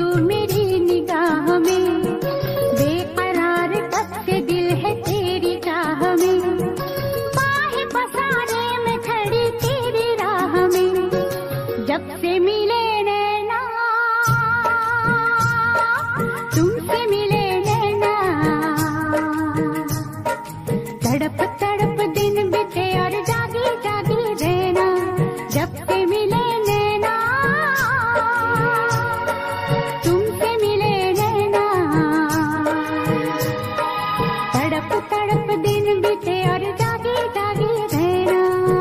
मेरी निगाह में, बेकरार कब से दिल है तेरी चाह में, बाहें पसारे में खड़ी तेरी राह में, जब से मिले नैना तुमसे मिले नैना, तड़प तड़प दिन बीते और जागी जागी रहना, जब से मिले नैना तुमसे मिले नैना, तड़प तड़प दिन बीते और जागी जागी रहना।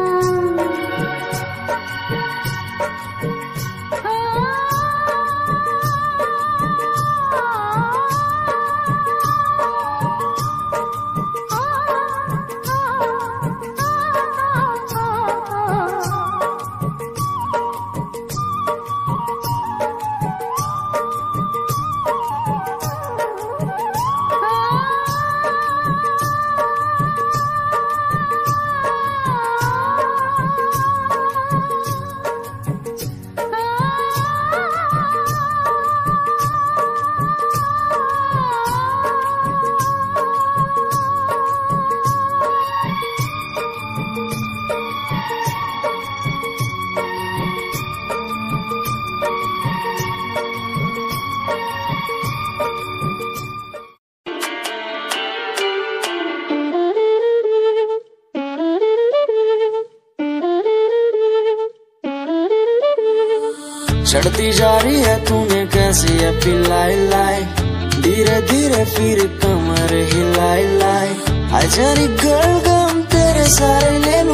चढ़ती जा रही है तूने कैसी है पिलाई लाई, धीरे धीरे फिर कमर हिलाई लाई, आजा रे गर्ल गम तेरे सारे ले